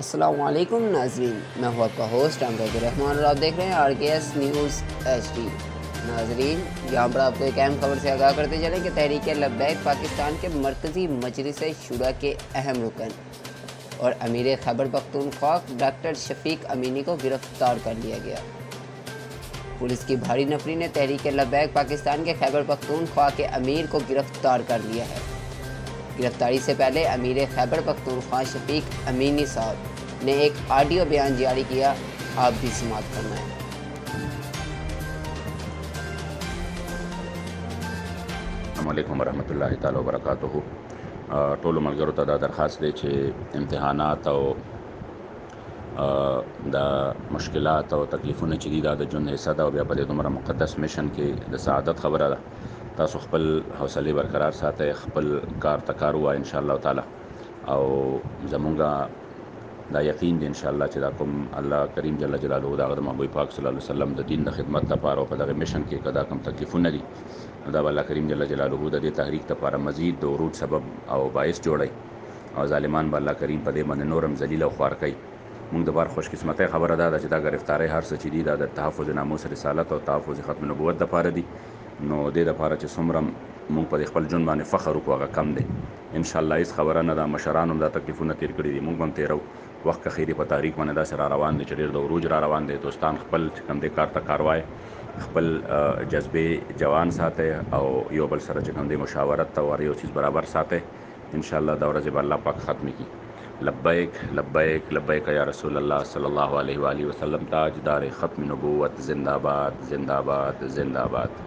अस्सलामुअलैकुम नाज़रीन, मैं हूँ आपका होस्ट रहमान और आप देख रहे हैं RKS न्यूज़ HD। नाज़रीन, यहाँ पर आपको एक अहम खबर से आगाह करते चलें कि तहरीक लब्बैक पाकिस्तान के मरकज़ी मजलिस शुरा के अहम रुकन और अमीर खैबर पख्तूनख्वा डॉक्टर शफीक अमीनी को गिरफ़्तार कर लिया गया। पुलिस की भारी नफरी ने तहरीक लब्बैक पाकिस्तान के खैबर पख्तूनख्वा के अमीर को गिरफ़्तार कर लिया है। गिरफ्तारी से पहले अमीर खैबर पख्तूनख्वा शफीक अमीनी साहब ने एक ऑडियो बयान जारी किया। आप भी समाअत फरमाएं। अस्सलामु अलैकुम वरहमतुल्लाहि ताला वबरकातुहू। टोलो मलगरो ته دا درخواست دی چې امتحانات او د مشکلات او تکلیفونه چې دي دا د ژوند حصہ ده او بیا په دې دومره مقدس میشن کې د سعادت خبره ده. تاسو خپل حوصله برقرار ساتئ، خپل کار ته کار وایئ ان شاء الله تعالی، او زمونږ دا یقین دی ان شاء الله چې دا کوم الله کریم جل جلاله دا د محبوب پاک صلی الله علیه وسلم د دین د خدمت لپاره او په دغه میشن کې کدا کوم تکلیفونه دي دا الله کریم جل جلاله د دې تحریک لپاره مزید د ورود سبب او باعث جوړي او ظالمان به الله کریم په دې باندې نورم ذلیل او خوار کوي. موږ د بار خوش قسمتۍ خبره ده چې دا گرفتاری هر څه چې دي دا د تحفظ ناموس رسالت او تحفظ ختم نبوت لپاره دي، نو د دې لپاره چې څومره موږ په خپل ژوند باندې فخر وکړو هغه کم دی. ان شاء الله هیڅ خبره نه ده، مشران هم دا تکلیفونه تیر کړي دي، موږ هم تیرو. وخت که خیری په تاریخ باندې داسې را روان دي چې ډېر د عروج را روان دي. دوستان خپل چې کوم دی کار ته کار وایي، خپل جذبې جوان ساتي او یو بل سره چې کوم دی مشاورت او یو چیز برابر ساتي. ان شاء الله دا ورځ به الله پاک ختم کړي. لبیک لبیک لبیک یا رسول الله صلی الله علیه و آله وسلم، تاجدار ختم نبوت، زندہ باد زندہ باد زندہ باد.